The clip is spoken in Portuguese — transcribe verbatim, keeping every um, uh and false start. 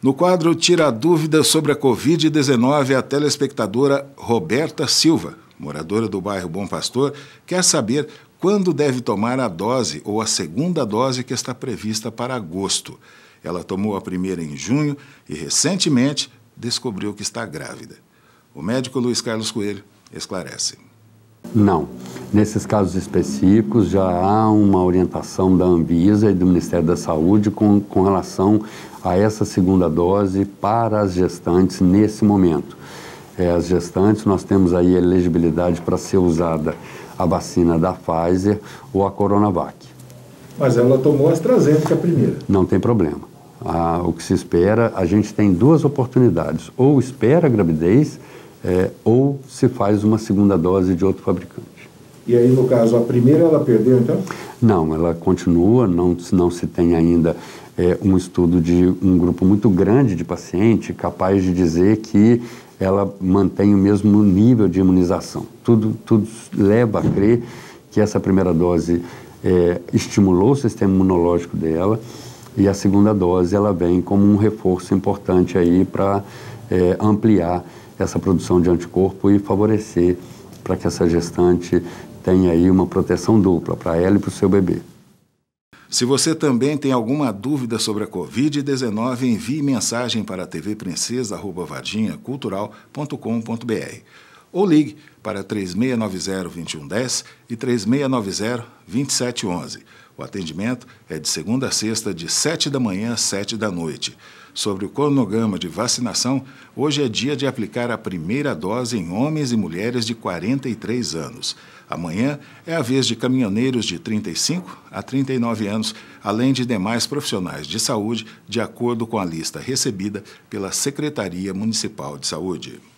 No quadro Tira a Dúvida sobre a covid dezenove, a telespectadora Roberta Silva, moradora do bairro Bom Pastor, quer saber quando deve tomar a dose ou a segunda dose que está prevista para agosto. Ela tomou a primeira em junho e, recentemente, descobriu que está grávida. O médico Luiz Carlos Coelho esclarece. Não. Nesses casos específicos, já há uma orientação da Anvisa e do Ministério da Saúde com, com relação a essa segunda dose para as gestantes nesse momento. É, as gestantes, nós temos aí elegibilidade para ser usada a vacina da Pfizer ou a Coronavac. Mas ela tomou a AstraZeneca primeiro. Não tem problema. Ah, o que se espera, a gente tem duas oportunidades. Ou espera a gravidez, é, ou se faz uma segunda dose de outro fabricante. E aí, no caso, a primeira ela perdeu, então? Não, ela continua, não, não se tem ainda é, um estudo de um grupo muito grande de paciente capaz de dizer que ela mantém o mesmo nível de imunização. Tudo, tudo leva a crer que essa primeira dose é, estimulou o sistema imunológico dela e a segunda dose ela vem como um reforço importante aí para é, ampliar essa produção de anticorpo e favorecer para que essa gestante tenha aí uma proteção dupla para ela e para o seu bebê. Se você também tem alguma dúvida sobre a covid dezenove, envie mensagem para t v princesa arroba varginha cultural ponto com ponto b r ou ligue para três seis nove zero, dois um um zero e três seis nove zero, dois sete um um. O atendimento é de segunda a sexta, de sete da manhã às sete da noite. Sobre o cronograma de vacinação, hoje é dia de aplicar a primeira dose em homens e mulheres de quarenta e três anos. Amanhã é a vez de caminhoneiros de trinta e cinco a trinta e nove anos, além de demais profissionais de saúde, de acordo com a lista recebida pela Secretaria Municipal de Saúde.